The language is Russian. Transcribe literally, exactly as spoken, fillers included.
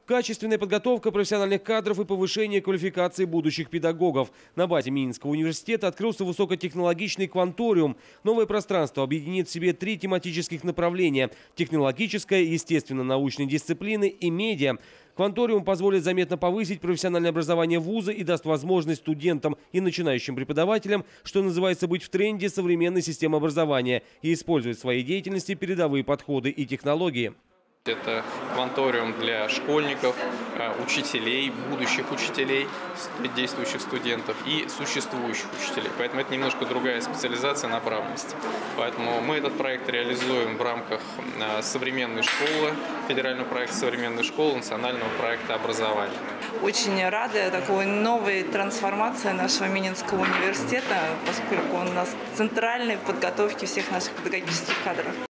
Качественная подготовка профессиональных кадров и повышение квалификации будущих педагогов. На базе Минского университета открылся высокотехнологичный кванториум. Новое пространство объединит в себе три тематических направления – технологическое, естественно-научные дисциплины и медиа. Кванториум позволит заметно повысить профессиональное образование вуза и даст возможность студентам и начинающим преподавателям, что называется, быть в тренде современной системы образования и использовать в своей деятельности передовые подходы и технологии. Это кванториум для школьников, учителей, будущих учителей, действующих студентов и существующих учителей. Поэтому это немножко другая специализация, направленность. Поэтому мы этот проект реализуем в рамках современной школы, федерального проекта современной школы, национального проекта образования. Очень рада такой новой трансформации нашего Минского университета, поскольку он у нас центральный в подготовке всех наших педагогических кадров.